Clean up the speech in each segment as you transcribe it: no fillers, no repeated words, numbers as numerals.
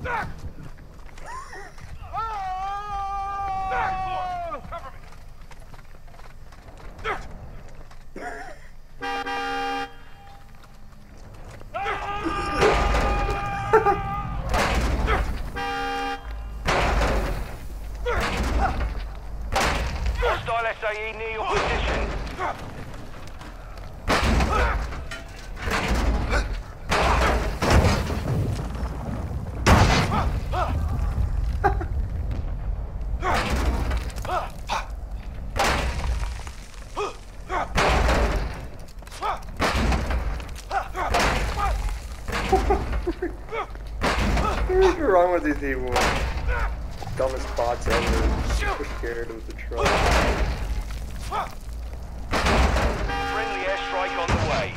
Cover me. Hostile SAE near your position. What's wrong with these people? Dumbest bots ever. Super scared of the truck. Friendly airstrike on the way.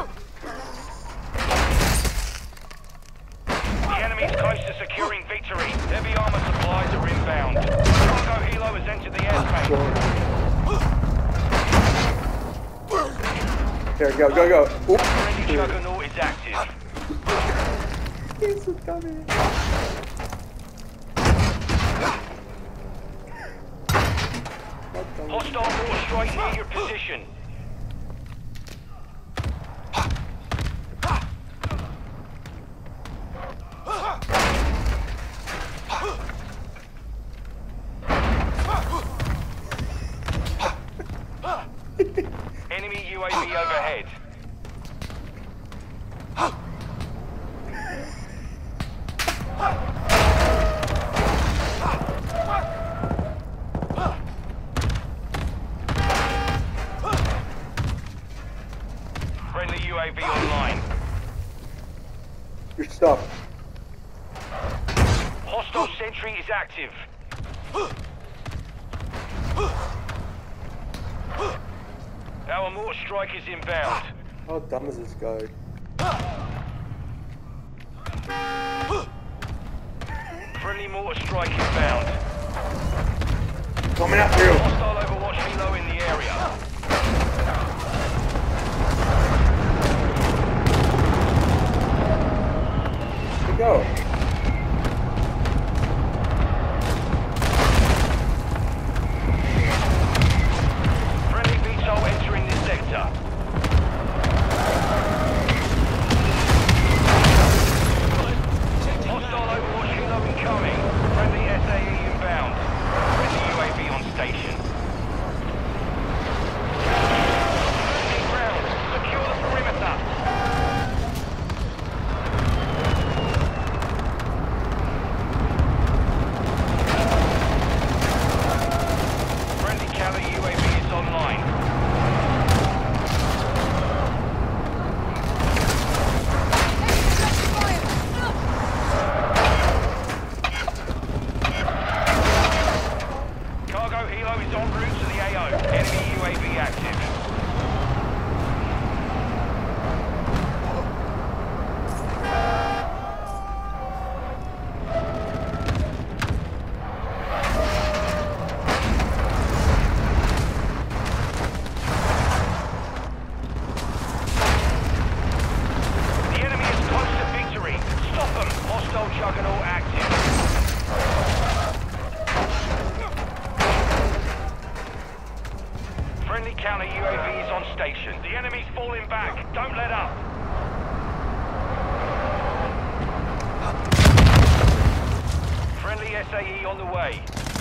The enemy's close to securing victory. Heavy armor supplies are inbound. Cargo helo has entered the airspace. Here, go. Oop. Friendly juggernaut is active. He's coming. Hostile mortar strike near your position. Enemy UAV overhead. Friendly UAV online. Your stuff. Hostile sentry is active. Our mortar strike is inbound. How dumb is this guy? Friendly mortar strike inbound. Coming at you. Hostile overwatch helo in the area. Go. Friendly VTOL entering this sector. Hostile overwatch helo incoming. Friendly SAE inbound. Friendly UAV on station. Friendly ground. Secure the perimeter. Friendly Cali UAV is online. Cargo helo is en route to the AO. Enemy UAV active. The enemy is close to victory. Stop them. Hostile juggernaut active. Friendly counter UAV is on station. The enemy's falling back. Don't let up. Friendly SAE on the way.